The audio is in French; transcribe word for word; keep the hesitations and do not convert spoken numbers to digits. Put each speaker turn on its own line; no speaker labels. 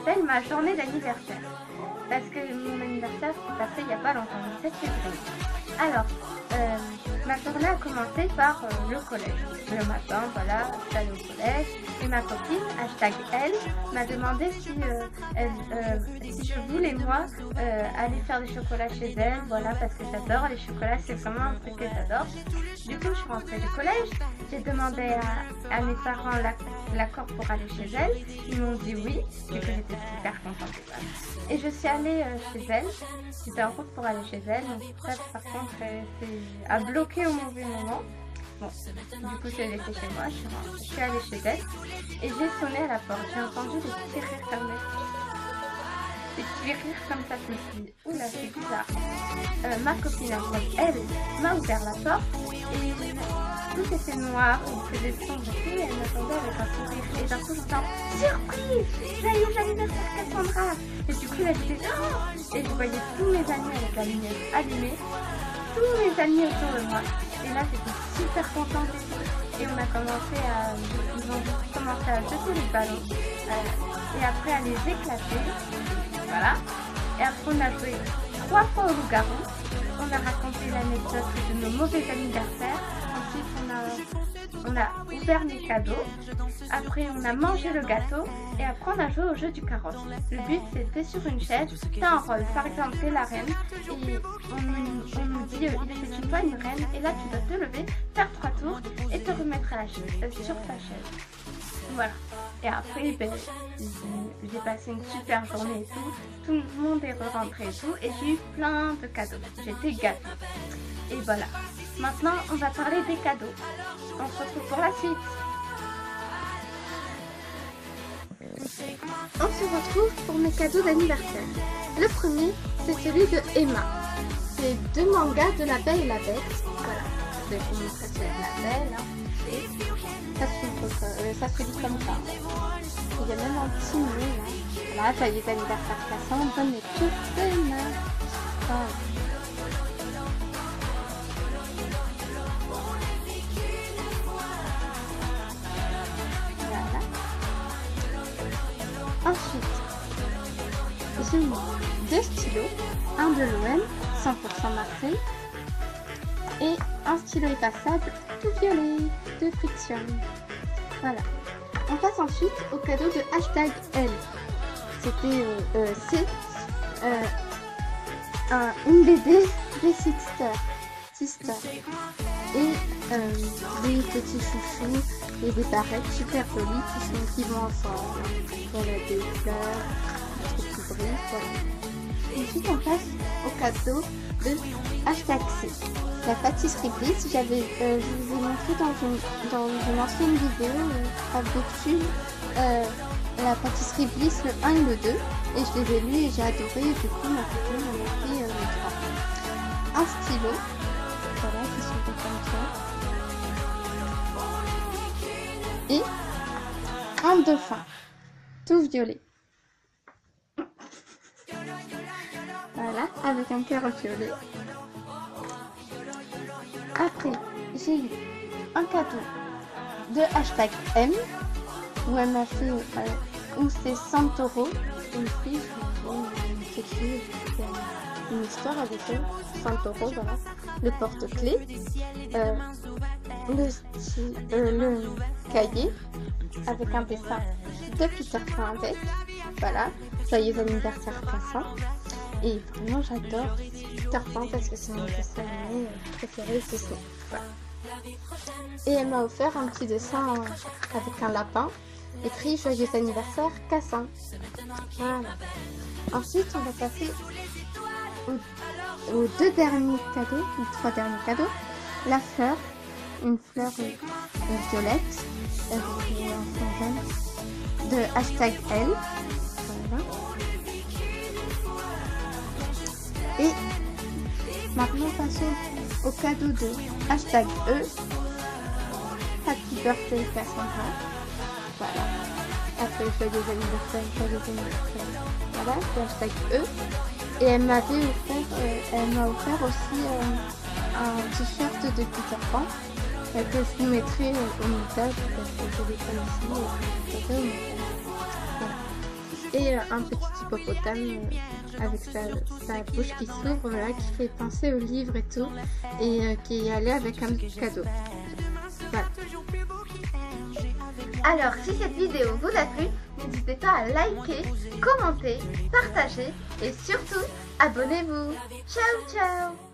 s'appelle ma journée d'anniversaire. Parce que mon anniversaire s'est passé il n'y a pas longtemps, le sept février. Alors, euh, ma journée a commencé par euh, le collège. Le matin, voilà, je suis allée au collège et ma copine, hashtag elle, m'a demandé si, euh, elle, euh, si je voulais moi euh, aller faire du chocolat chez elle, voilà, parce que j'adore les chocolats, c'est vraiment un truc que j'adore. Du coup, je suis rentrée du collège, j'ai demandé à, à mes parents l'accord pour aller chez elle, ils m'ont dit oui, et que j'étais super contente. Et je suis allée euh, chez elle, j'étais en route pour aller chez elle, donc ça par contre c'est à bloquer au mauvais moment. Bon, du coup je l'ai laissé chez moi, je suis, rentrée, je suis allée chez elle et j'ai sonné à la porte, j'ai entendu des petits rires fermés. Des petits rires comme ça, je me suis dit, oula c'est bizarre. Euh, ma copine elle m'a ouvert la porte et tout était noir, on faisait des sons de et elle m'attendait avec un sourire et d'un coup j'entends surprise, joyeux anniversaire Cassandra. Et du coup là j'étais oh, et je voyais tous mes amis avec la lumière allumée, tous mes amis autour de moi et là j'étais super contente et on a commencé à ils ont commencé à jeter les ballons euh, et après à les éclater, voilà, et après on a joué trois fois au loup-garou, on a raconté l'anecdote de nos mauvais anniversaires. Ensuite, on a, on a ouvert les cadeaux. Après, on a mangé le gâteau. Et après, on a joué au jeu du carrosse. Le but, c'était sur une chaise, tu as un rôle. Par exemple, tu es la reine. Et on, on nous dit, euh, il est une toi une reine. Et là, tu dois te lever, faire trois tours et te remettre à la chaise, euh, sur ta chaise. Voilà. Et après, ben, j'ai passé une super journée et tout. Tout le monde est rentré et tout. Et j'ai eu plein de cadeaux. J'étais gâtée. Et voilà. Maintenant, on va parler des cadeaux. On se retrouve pour la suite. On se retrouve pour mes cadeaux d'anniversaire. Le premier, c'est celui de Emma. C'est deux mangas de La Belle et la Bête. Voilà. Je vais vous montrer celui de La Belle. Hein. Et ça se, euh, ça se lit comme ça. Il y a même un petit mot là. Voilà, joyeux anniversaire Cassandra, bonne écoute Emma. Voilà. Ensuite, j'ai mis deux stylos, un de l'O M, cent pour cent Marseille, et un stylo effaçable tout violet de Friction. Voilà. On passe ensuite au cadeau de hashtag L. C'était euh, euh, c'est euh, un, une B D des Sister. Sister. Et euh, des petits chouchous et des barrettes super jolies qui, sont, qui vont ensemble. Voilà, des fleurs, des petits bris, voilà. Ensuite on passe au cadeau de hashtag C. La pâtisserie Bliss, j'avais, euh, je vous ai montré dans une, dans une ancienne vidéo euh, à Boctube euh, la pâtisserie Bliss le un et le deux. Et je les ai lus et j'ai adoré, et du coup ma copine m'a pris euh, les trois. Un stylo, voilà, qui sont comme ça. Et un dauphin, tout violet. Voilà, avec un cœur violet. Après, j'ai eu un cadeau de hashtag M, où elle m'a fait, euh, où c'est Santoro, une fille, une petite fille, une histoire avec elle, Santoro, voilà, le porte-clés, euh, le, euh, le cahier, avec un dessin de Peter Pan avec, voilà, joyeux anniversaire Cassandra. Et vraiment j'adore Peter Pan parce que c'est mon dessin animé préféré, c'est ça. Voilà. Et elle m'a offert un petit dessin avec un lapin écrit joyeux anniversaire Cassandra. Voilà. Ensuite on va passer aux, aux deux derniers cadeaux, les trois derniers cadeaux. La fleur, une fleur euh, violette euh, de hashtag L. Voilà. Et maintenant passons au cadeau de hashtag E, Happy Birthday Cassandra. Voilà. Après joyeux anniversaire, joyeux anniversaire. Voilà, c'est hashtag E. Et elle m'avait offert, euh, elle m'a offert aussi euh, un t-shirt de Peter Pan euh, que je vous mettrai euh, au montage parce que je l'ai pas ici. Et que je voilà.
et un petit hippopotame euh, avec sa, sa bouche qui s'ouvre là, qui fait penser au livre et tout, et euh, qui est allé avec un cadeau. Voilà.
Alors si cette vidéo vous a plu, n'hésitez pas à liker, commenter, partager et surtout abonnez-vous. Ciao ciao.